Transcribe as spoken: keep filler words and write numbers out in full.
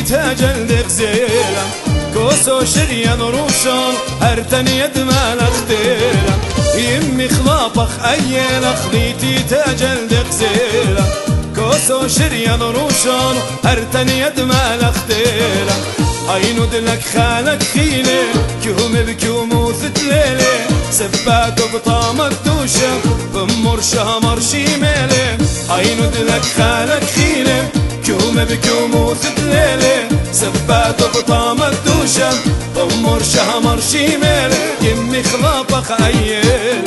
تاجل دغزيلا كوسو شريان روشان هرتن يد مال اختيلا يمي خلاطخ ايلا خليتي تاجل دغزيلا كوسو شريان روشان هرتن يد مال اختيلا عينو دلك خالك خيلي كيوم بكيوم وثتليلي سبات بطامة دوشة بمر شهمر شيميلي عينو دلك خالك خيلي كيوم بكيوم وثتليلي سبات بطامة دوشة بمر شهمر شيميلي يمي خلاطخ عيل